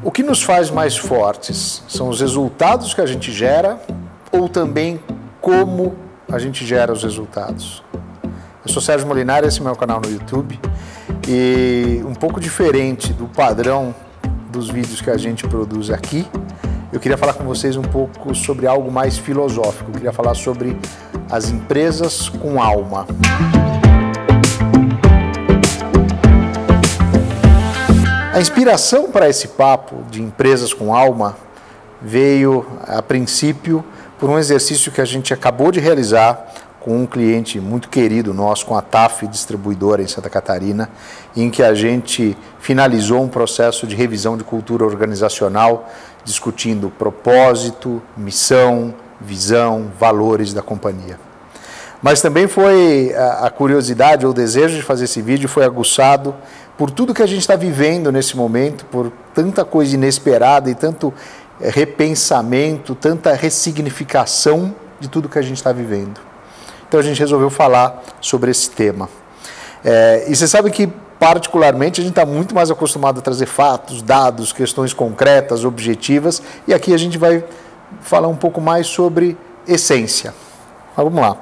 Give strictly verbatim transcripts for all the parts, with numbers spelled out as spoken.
O que nos faz mais fortes são os resultados que a gente gera ou também como a gente gera os resultados. Eu sou Sérgio Molinari, esse é o meu canal no YouTube, e um pouco diferente do padrão dos vídeos que a gente produz aqui, eu queria falar com vocês um pouco sobre algo mais filosófico. Eu queria falar sobre as empresas com alma. A inspiração para esse papo de empresas com alma veio, a princípio, por um exercício que a gente acabou de realizar com um cliente muito querido nosso, com a T A F Distribuidora em Santa Catarina, em que a gente finalizou um processo de revisão de cultura organizacional, discutindo propósito, missão, visão, valores da companhia. Mas também foi a curiosidade ou o desejo de fazer esse vídeo foi aguçado por tudo que a gente está vivendo nesse momento, por tanta coisa inesperada e tanto repensamento, tanta ressignificação de tudo que a gente está vivendo. Então a gente resolveu falar sobre esse tema. É, e você sabe que, particularmente, a gente está muito mais acostumado a trazer fatos, dados, questões concretas, objetivas, e aqui a gente vai falar um pouco mais sobre essência. Mas vamos lá.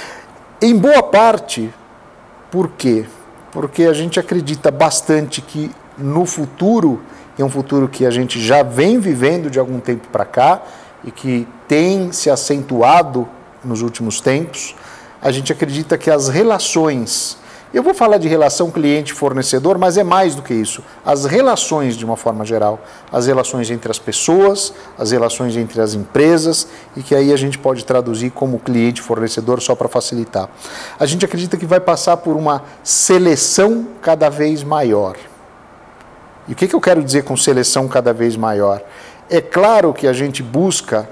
Em boa parte, por quê? Porque a gente acredita bastante que no futuro, é um futuro que a gente já vem vivendo de algum tempo para cá e que tem se acentuado nos últimos tempos, a gente acredita que as relações, eu vou falar de relação cliente-fornecedor, mas é mais do que isso, as relações de uma forma geral, as relações entre as pessoas, as relações entre as empresas, e que aí a gente pode traduzir como cliente-fornecedor só para facilitar. A gente acredita que vai passar por uma seleção cada vez maior. E o que, que eu quero dizer com seleção cada vez maior? É claro que a gente busca,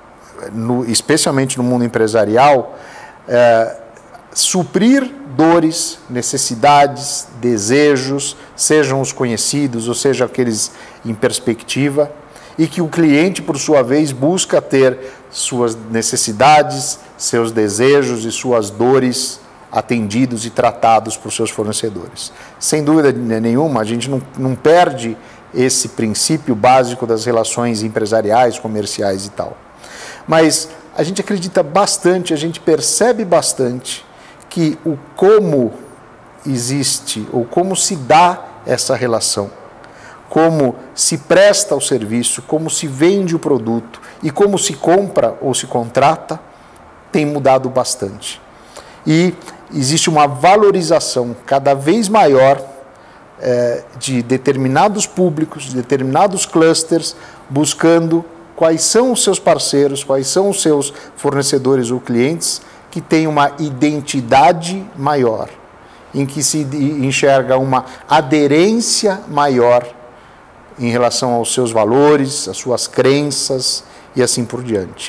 no, especialmente no mundo empresarial, é, suprir dores, necessidades, desejos, sejam os conhecidos ou sejam aqueles em perspectiva, e que o cliente, por sua vez, busca ter suas necessidades, seus desejos e suas dores atendidos e tratados por seus fornecedores. Sem dúvida nenhuma, a gente não, não perde esse princípio básico das relações empresariais, comerciais e tal. Mas a gente acredita bastante, a gente percebe bastante que o como existe, ou como se dá essa relação, como se presta o serviço, como se vende o produto e como se compra ou se contrata, tem mudado bastante. E existe uma valorização cada vez maior é, de determinados públicos, de determinados clusters, buscando quais são os seus parceiros, quais são os seus fornecedores ou clientes que têm uma identidade maior, em que se enxerga uma aderência maior em relação aos seus valores, às suas crenças e assim por diante.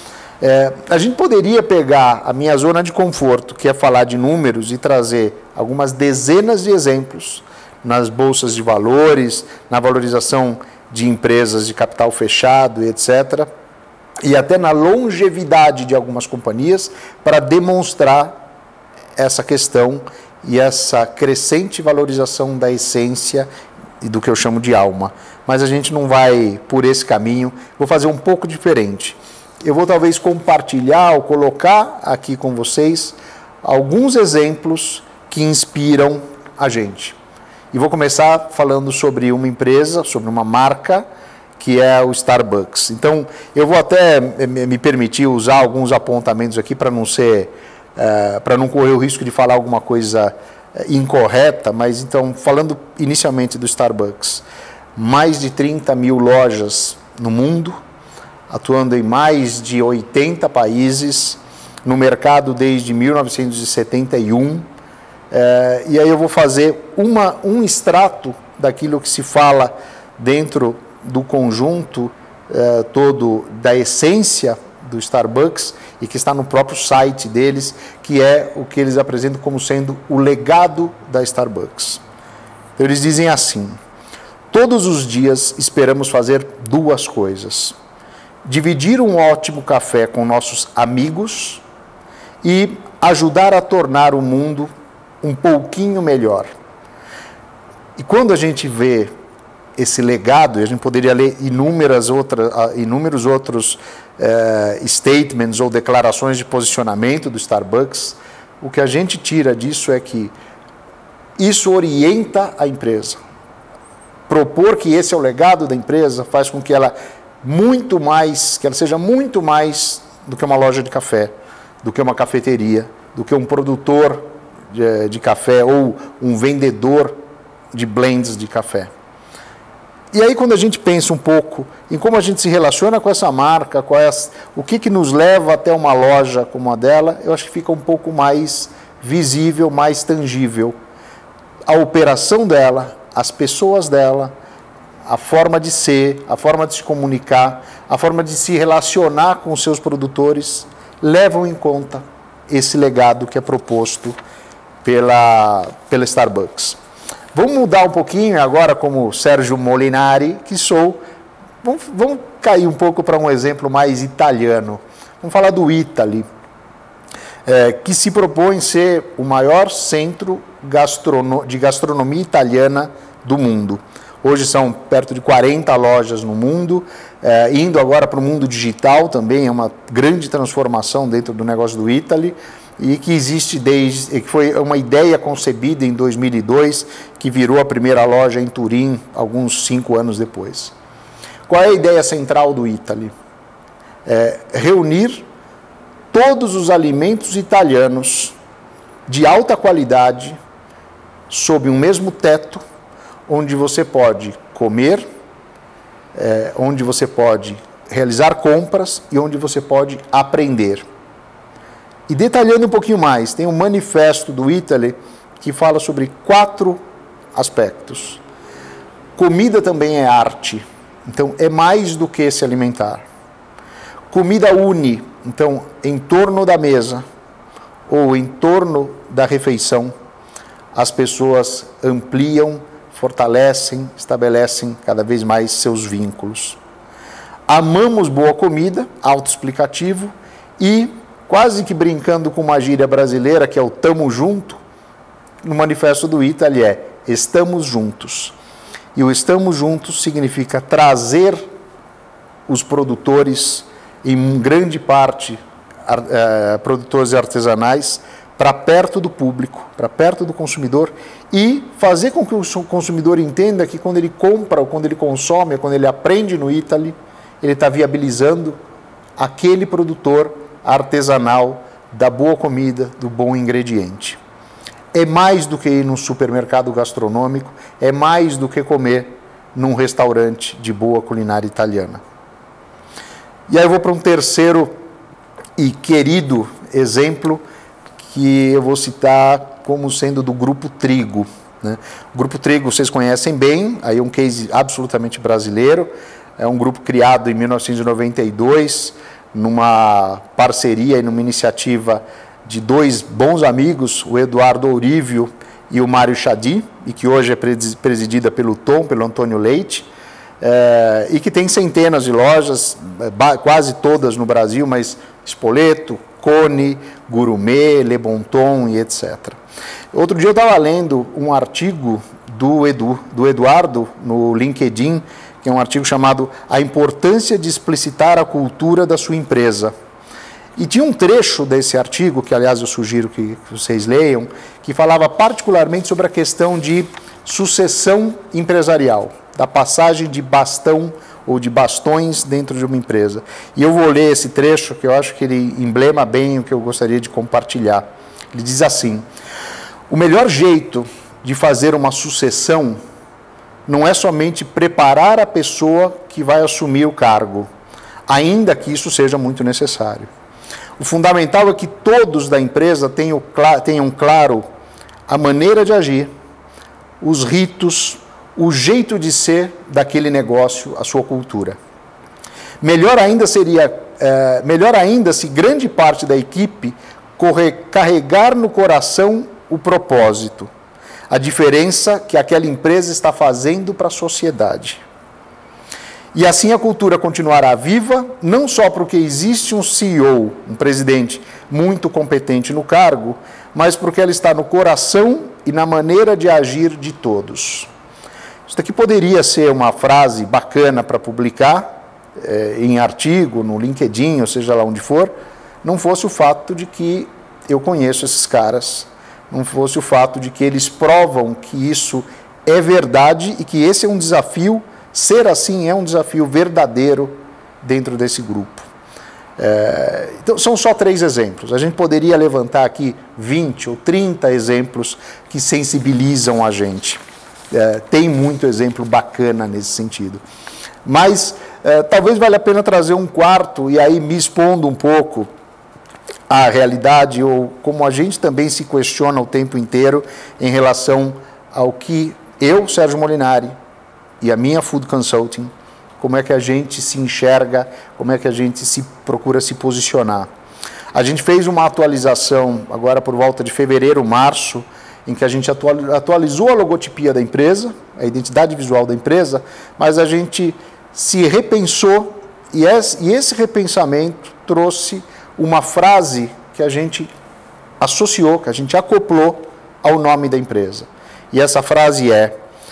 É, a gente poderia pegar a minha zona de conforto, que é falar de números, e trazer algumas dezenas de exemplos nas bolsas de valores, na valorização de empresas de capital fechado, etcétera, e até na longevidade de algumas companhias, para demonstrar essa questão e essa crescente valorização da essência e do que eu chamo de alma. Mas a gente não vai por esse caminho, vou fazer um pouco diferente. Eu vou talvez compartilhar ou colocar aqui com vocês alguns exemplos que inspiram a gente. E vou começar falando sobre uma empresa, sobre uma marca, que é o Starbucks. Então, eu vou até me permitir usar alguns apontamentos aqui para não ser, uh, para não correr o risco de falar alguma coisa incorreta, mas então, falando inicialmente do Starbucks, mais de trinta mil lojas no mundo, atuando em mais de oitenta países, no mercado desde mil novecentos e setenta e um, é, e aí eu vou fazer uma, um extrato daquilo que se fala dentro do conjunto é, todo da essência do Starbucks e que está no próprio site deles, que é o que eles apresentam como sendo o legado da Starbucks. Então, eles dizem assim: todos os dias esperamos fazer duas coisas: dividir um ótimo café com nossos amigos e ajudar a tornar o mundo um pouquinho melhor. E quando a gente vê esse legado, e a gente poderia ler inúmeras outras, inúmeros outros eh, statements ou declarações de posicionamento do Starbucks, o que a gente tira disso é que isso orienta a empresa. Propor que esse é o legado da empresa faz com que ela muito mais, que ela seja muito mais do que uma loja de café, do que uma cafeteria, do que um produtor de, de café ou um vendedor de blends de café. E aí quando a gente pensa um pouco em como a gente se relaciona com essa marca, qual é, o que, que nos leva até uma loja como a dela, eu acho que fica um pouco mais visível, mais tangível. A operação dela, as pessoas dela, a forma de ser, a forma de se comunicar, a forma de se relacionar com os seus produtores, levam em conta esse legado que é proposto pela, pela Starbucks. Vamos mudar um pouquinho agora, como Sérgio Molinari, que sou, vamos, vamos cair um pouco para um exemplo mais italiano. Vamos falar do Eataly, é, que se propõe ser o maior centro gastrono, de gastronomia italiana do mundo. Hoje são perto de quarenta lojas no mundo, é, indo agora para o mundo digital também, é uma grande transformação dentro do negócio do Eataly, e que existe desde, que foi uma ideia concebida em dois mil e dois, que virou a primeira loja em Turim, alguns cinco anos depois. Qual é a ideia central do Eataly? É reunir todos os alimentos italianos de alta qualidade sob um mesmo teto, onde você pode comer, é, onde você pode realizar compras e onde você pode aprender. E detalhando um pouquinho mais, tem um manifesto do Eataly que fala sobre quatro aspectos. Comida também é arte, então é mais do que se alimentar. Comida une, então em torno da mesa ou em torno da refeição, as pessoas ampliam, fortalecem, estabelecem cada vez mais seus vínculos. Amamos boa comida, autoexplicativo, e quase que brincando com uma gíria brasileira, que é o tamo junto, no manifesto do Eataly é estamos juntos. E o estamos juntos significa trazer os produtores, em grande parte uh, produtores artesanais, para perto do público, para perto do consumidor, e fazer com que o consumidor entenda que quando ele compra, ou quando ele consome, ou quando ele aprende no Eataly, ele está viabilizando aquele produtor artesanal da boa comida, do bom ingrediente. É mais do que ir num supermercado gastronômico, é mais do que comer num restaurante de boa culinária italiana. E aí eu vou para um terceiro e querido exemplo, que eu vou citar como sendo do Grupo Trigo, né? O Grupo Trigo vocês conhecem bem, aí é um case absolutamente brasileiro, é um grupo criado em mil novecentos e noventa e dois, numa parceria e numa iniciativa de dois bons amigos, o Eduardo Ourívio e o Mário Chadi, e que hoje é presidida pelo Tom, pelo Antônio Leite, é, e que tem centenas de lojas, quase todas no Brasil, mas Spoleto, Cone, Gourmet, Le Bon Ton e etcétera. Outro dia eu estava lendo um artigo do, Edu, do Eduardo no LinkedIn, que é um artigo chamado A Importância de Explicitar a Cultura da Sua Empresa. E tinha um trecho desse artigo, que aliás eu sugiro que vocês leiam, que falava particularmente sobre a questão de sucessão empresarial, da passagem de bastão ou de bastões dentro de uma empresa. E eu vou ler esse trecho, que eu acho que ele emblema bem o que eu gostaria de compartilhar. Ele diz assim: o melhor jeito de fazer uma sucessão não é somente preparar a pessoa que vai assumir o cargo, ainda que isso seja muito necessário. O fundamental é que todos da empresa tenham, tenham claro a maneira de agir, os ritos, o jeito de ser daquele negócio, a sua cultura. Melhor ainda seria, é, melhor ainda se grande parte da equipe correr, carregar no coração o propósito, a diferença que aquela empresa está fazendo para a sociedade. E assim a cultura continuará viva, não só porque existe um C E O, um presidente muito competente no cargo, mas porque ela está no coração e na maneira de agir de todos. Isso daqui poderia ser uma frase bacana para publicar eh, em artigo, no LinkedIn, ou seja lá onde for, não fosse o fato de que eu conheço esses caras, não fosse o fato de que eles provam que isso é verdade e que esse é um desafio, ser assim é um desafio verdadeiro dentro desse grupo. É, então, são só três exemplos. A gente poderia levantar aqui vinte ou trinta exemplos que sensibilizam a gente. É, tem muito exemplo bacana nesse sentido. Mas é, talvez valha a pena trazer um quarto, e aí me expondo um pouco à realidade, ou como a gente também se questiona o tempo inteiro em relação ao que eu, Sérgio Molinari, e a minha Food Consulting, como é que a gente se enxerga, como é que a gente se procura se posicionar. A gente fez uma atualização agora por volta de fevereiro, março, em que a gente atualizou a logotipia da empresa, a identidade visual da empresa, mas a gente se repensou e esse repensamento trouxe uma frase que a gente associou, que a gente acoplou ao nome da empresa. E essa frase é,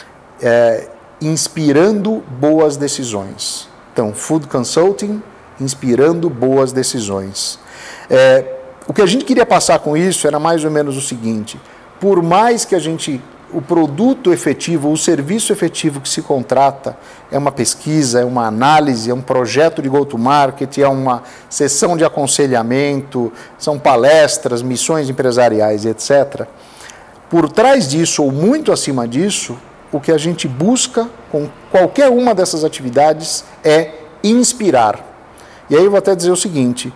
é inspirando boas decisões. Então, Food Consulting, inspirando boas decisões. É, o que a gente queria passar com isso era mais ou menos o seguinte: por mais que a gente, o produto efetivo, o serviço efetivo que se contrata é uma pesquisa, é uma análise, é um projeto de go-to-market, é uma sessão de aconselhamento, são palestras, missões empresariais, etcétera. Por trás disso, ou muito acima disso, o que a gente busca com qualquer uma dessas atividades é inspirar. E aí eu vou até dizer o seguinte,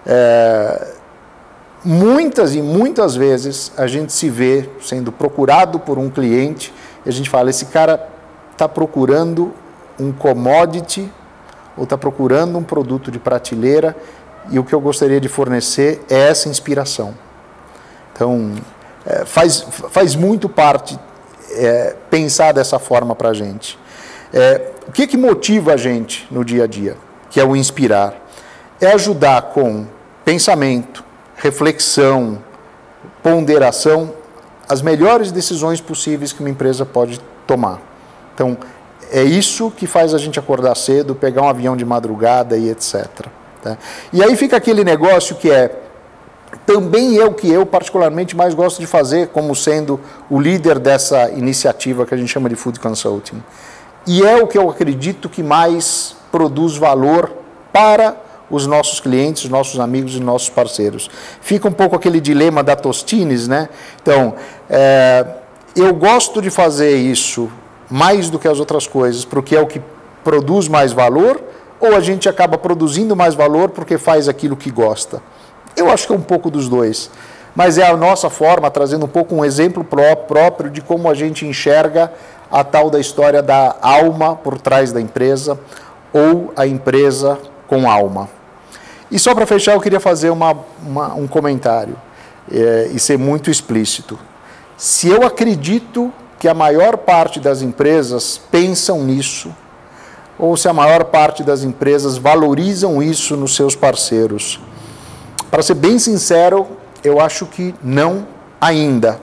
é, muitas e muitas vezes a gente se vê sendo procurado por um cliente e a gente fala, esse cara está procurando um commodity ou está procurando um produto de prateleira e o que eu gostaria de fornecer é essa inspiração. Então, é, faz, faz muito parte é, pensar dessa forma para a gente. É, o que, que motiva a gente no dia a dia, que é o inspirar? É ajudar com pensamento, reflexão, ponderação, as melhores decisões possíveis que uma empresa pode tomar. Então, é isso que faz a gente acordar cedo, pegar um avião de madrugada e etcétera. Tá? E aí fica aquele negócio que é, também é o que eu particularmente mais gosto de fazer, como sendo o líder dessa iniciativa que a gente chama de Food Consulting. E é o que eu acredito que mais produz valor para os nossos clientes, os nossos amigos e nossos parceiros. Fica um pouco aquele dilema da Tostines, né? Então, é, eu gosto de fazer isso mais do que as outras coisas, porque é o que produz mais valor, ou a gente acaba produzindo mais valor porque faz aquilo que gosta? Eu acho que é um pouco dos dois. Mas é a nossa forma, trazendo um pouco um exemplo pró próprio de como a gente enxerga a tal da história da alma por trás da empresa, ou a empresa com alma. E só para fechar, eu queria fazer uma, uma, um comentário é, e ser muito explícito. Se eu acredito que a maior parte das empresas pensam nisso, ou se a maior parte das empresas valorizam isso nos seus parceiros, para ser bem sincero, eu acho que não ainda.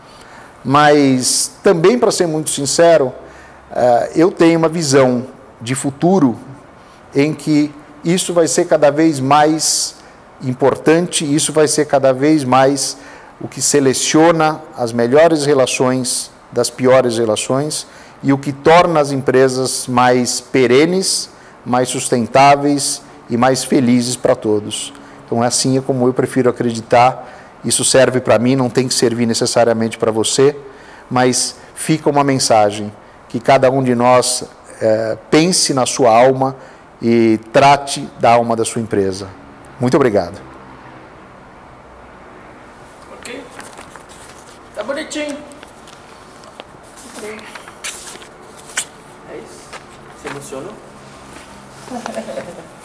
Mas também, para ser muito sincero, uh, eu tenho uma visão de futuro em que isso vai ser cada vez mais importante, isso vai ser cada vez mais o que seleciona as melhores relações das piores relações e o que torna as empresas mais perenes, mais sustentáveis e mais felizes para todos. Então, assim é como eu prefiro acreditar. Isso serve para mim, não tem que servir necessariamente para você, mas fica uma mensagem, que cada um de nós é, pense na sua alma e trate da alma da sua empresa. Muito obrigado. Ok. Tá bonitinho. Ok. É isso. Você emocionou?